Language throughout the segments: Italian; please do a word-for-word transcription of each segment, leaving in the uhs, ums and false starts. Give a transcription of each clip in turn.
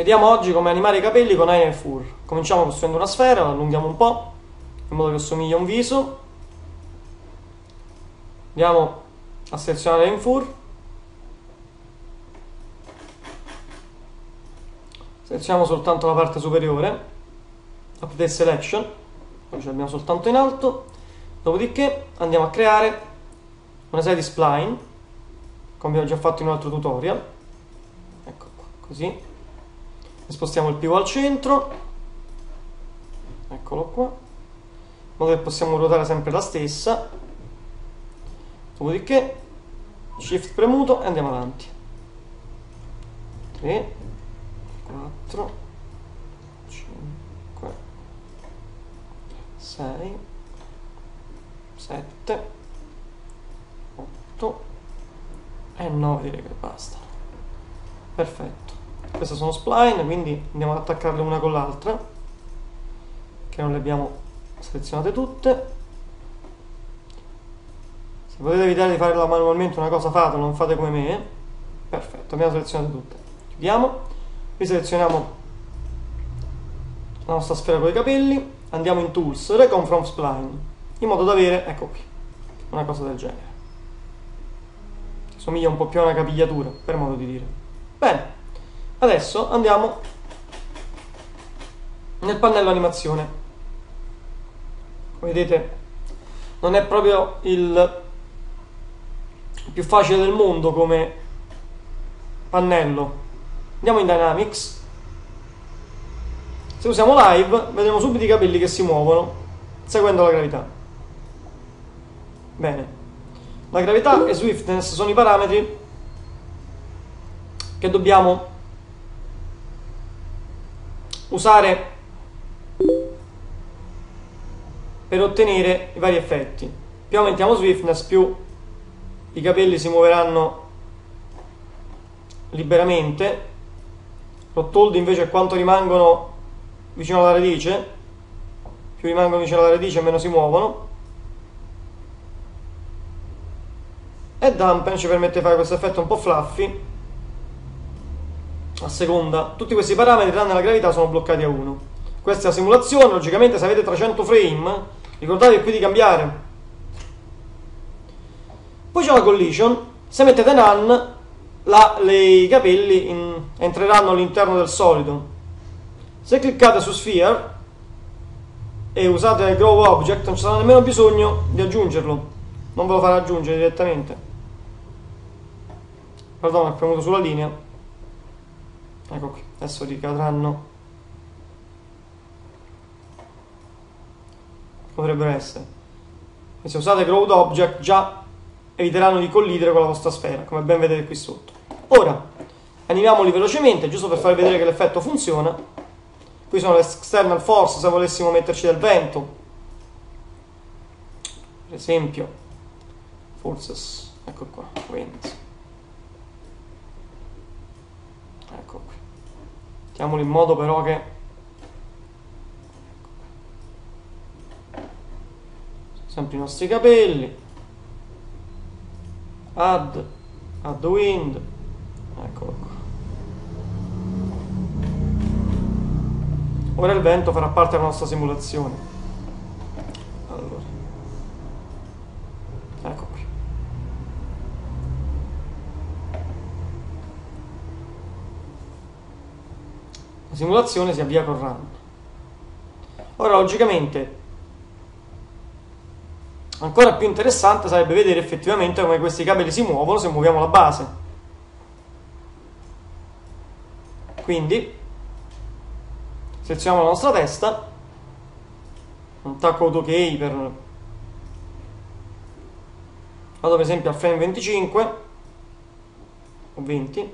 Vediamo oggi come animare i capelli con Eye and Fur. Cominciamo costruendo una sfera, la allunghiamo un po', in modo che assomiglia a un viso. Andiamo a selezionare Eye and Fur. Selezioniamo soltanto la parte superiore, Update Selection, poi ce l'abbiamo soltanto in alto. Dopodiché andiamo a creare una serie di spline, come abbiamo già fatto in un altro tutorial. Ecco qua, così. Spostiamo il pivo al centro, eccolo qua, in modo che possiamo ruotare sempre la stessa. Dopodiché Shift premuto e andiamo avanti. tre, quattro, cinque, sei, sette, otto e nove, direi che bastano. Perfetto. Queste sono spline, quindi andiamo ad attaccarle una con l'altra, che non le abbiamo selezionate tutte. Se potete evitare di farla manualmente una cosa fatela, non fate come me. Perfetto, abbiamo selezionate tutte. Chiudiamo, qui selezioniamo la nostra sfera con i capelli, andiamo in Tools, Recon from Spline, in modo da avere, ecco qui, una cosa del genere. Somiglia un po' più a una capigliatura, per modo di dire. Bene. Adesso andiamo nel pannello animazione. Come vedete non è proprio il più facile del mondo come pannello. Andiamo in Dynamics. Se usiamo Live vedremo subito i capelli che si muovono seguendo la gravità. Bene, la gravità e Swiftness sono i parametri che dobbiamo usare per ottenere i vari effetti. Più aumentiamo Swiftness, più i capelli si muoveranno liberamente. Rotold invece è quanto rimangono vicino alla radice. Più rimangono vicino alla radice meno si muovono. E Dampen ci permette di fare questo effetto un po' fluffy. A seconda, tutti questi parametri tranne la gravità sono bloccati a uno. Questa è la simulazione. Logicamente se avete trecento frame ricordatevi qui di cambiare. Poi c'è la collision. Se mettete none la, le, i capelli in, entreranno all'interno del solido. Se cliccate su Sphere e usate Grow Object non ci sarà nemmeno bisogno di aggiungerlo, non ve lo farà aggiungere direttamente. Pardon, ho premuto sulla linea. Ecco qui, adesso ricadranno, potrebbero essere. E se usate Growed Object già eviteranno di collidere con la vostra sfera, come ben vedete qui sotto. Ora animiamoli velocemente, giusto per farvi vedere che l'effetto funziona. Qui sono le external force, se volessimo metterci del vento, per esempio forces, ecco qua, winds. Ecco qui. Mettiamolo in modo però che sempre i nostri capelli. Add, add wind, eccolo qua. Ora il vento farà parte della nostra simulazione. Allora, ecco qui. La simulazione si avvia con run. Ora logicamente ancora più interessante sarebbe vedere effettivamente come questi capelli si muovono se muoviamo la base. Quindi selezioniamo la nostra testa, un tacco auto key per, vado per esempio al frame venticinque o venti.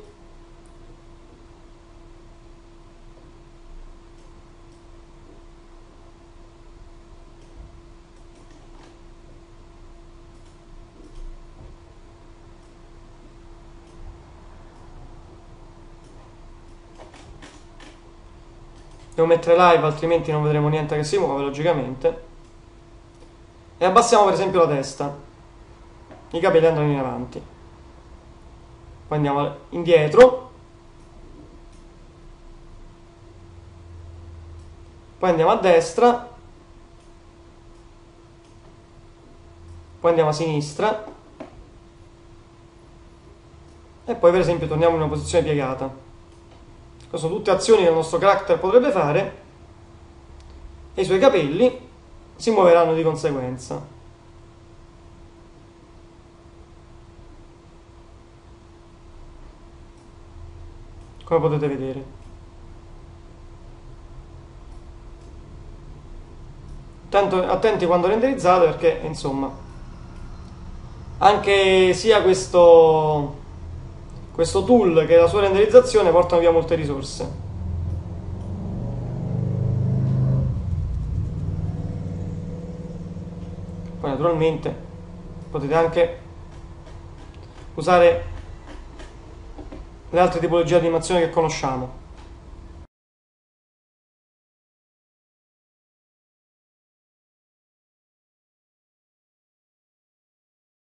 Devo mettere live altrimenti non vedremo niente che si muove logicamente. E abbassiamo per esempio la testa, i capelli andranno in avanti. Poi andiamo indietro poi andiamo a destra, poi andiamo a sinistra e poi per esempio torniamo in una posizione piegata. Queste sono tutte azioni che il nostro character potrebbe fare e i suoi capelli si muoveranno di conseguenza. Come potete vedere. Tanto, attenti quando renderizzate perché insomma anche sia questo, questo tool che la sua renderizzazione portano via molte risorse. Poi naturalmente potete anche usare le altre tipologie di animazioni che conosciamo.